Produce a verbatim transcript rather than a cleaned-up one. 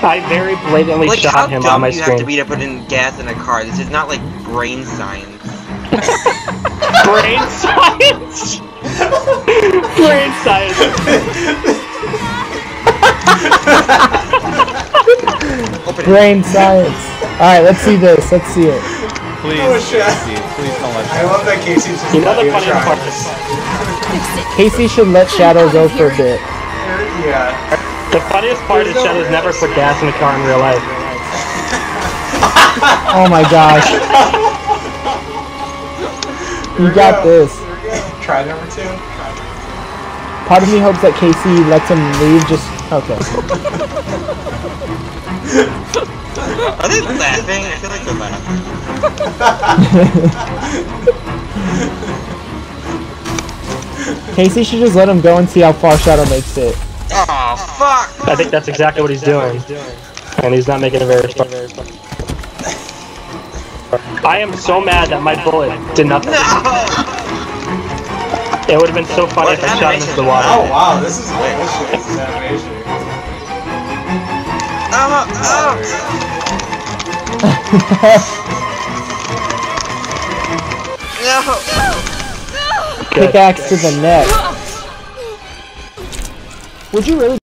I very blatantly like, shot him on my screen. How dumb you have to be to put in gas in a car? This is not like brain science. Brain science? Brain science. Brain science. Alright, let's see this. Let's see it. Please, Oh, Casey. Please don't let I love that Casey's just You know the not even funniest part trying. is... Casey should let Shadow go for a bit. Yeah. The funniest part is Shadow's never put gas in a car in real life. Oh my gosh. You got this. Try number two. Part of me hopes that Casey lets him leave just... Okay. Are they laughing? I feel like they're laughing. Casey should just let him go and see how far Shadow makes it. Oh, fuck! I think that's exactly what he's doing. And he's not making it very far. I am so mad that my bullet did nothing. No! It would have been so funny What if I shot him into the water. Oh wow, this is bullshit. This is animation. Oh, oh. No! Pickaxe to the neck. Would you really